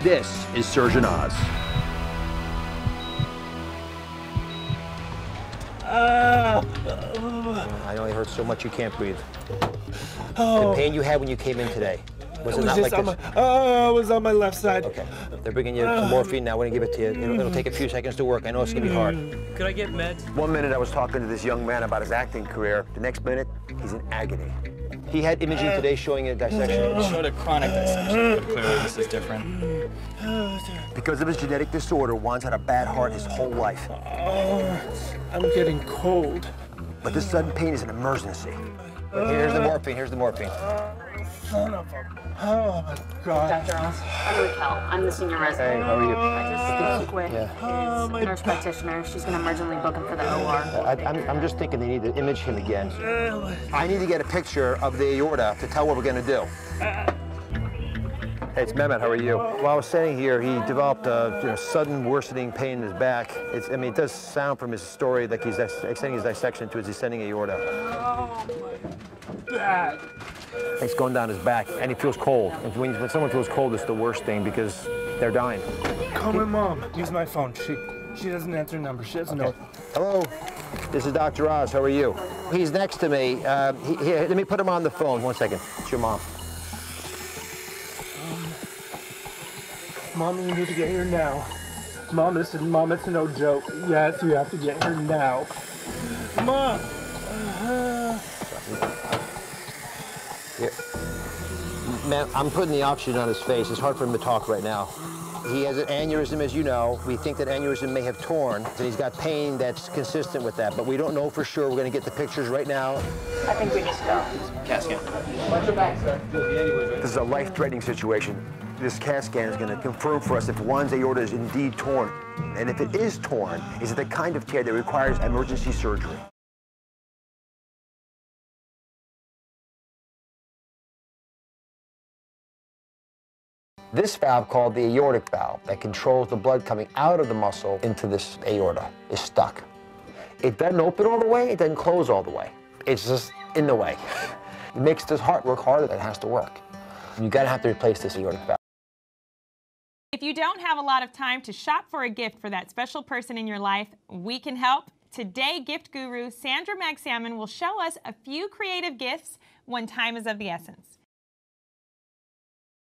This is Surgeon Oz. I know it hurts so much you can't breathe. The pain you had when you came in today, was it not like this? It was on my left side. Okay. They're bringing you some morphine now. We're gonna give it to you. It'll take a few seconds to work. I know it's gonna be hard. Could I get meds? 1 minute I was talking to this young man about his acting career. The next minute, he's in agony. He had imaging today showing a dissection. It showed a chronic dissection, but clearly this is different. Because of his genetic disorder, Juan's had a bad heart his whole life. I'm getting cold. But this sudden pain is an emergency. Here's the morphine. Here's the morphine. Son of a... Oh, my God. Dr. Oz, I'm Raquel. I'm the senior resident. Hey, how are you? I just spoke with his nurse practitioner. She's going to emergently book him for the OR. I'm just thinking they need to image him again. I need to get a picture of the aorta to tell what we're going to do. Hey, it's Mehmet. How are you? While I was sitting here, he developed a sudden worsening pain in his back. I mean, it does sound from his story like he's extending his dissection to his descending aorta. Oh, my back. It's going down his back, and he feels cold. And when someone feels cold, it's the worst thing because they're dying. Call my mom. Use my phone. She doesn't answer number. She doesn't know. Hello, this is Dr. Oz. How are you? He's next to me. Here, let me put him on the phone. 1 second. It's your mom. Mom, you need to get here now. Mom, it's no joke. Yes, you have to get here now. Mom! Here. Man, I'm putting the oxygen on his face. It's hard for him to talk right now. He has an aneurysm, as you know. We think that aneurysm may have torn, and he's got pain that's consistent with that, but we don't know for sure. We're going to get the pictures right now. I think we need to go. CAT scan. Watch your back, sir. This is a life-threatening situation. This CAT scan is going to confirm for us if Juan's aorta is indeed torn. And if it is torn, is it the kind of tear that requires emergency surgery? This valve, called the aortic valve, that controls the blood coming out of the muscle into this aorta, is stuck. It doesn't open all the way, it doesn't close all the way. It's just in the way. It makes this heart work harder than it has to work. You're gonna have to replace this aortic valve. If you don't have a lot of time to shop for a gift for that special person in your life, we can help. Today, gift guru Sandra Mag Salmon will show us a few creative gifts when time is of the essence.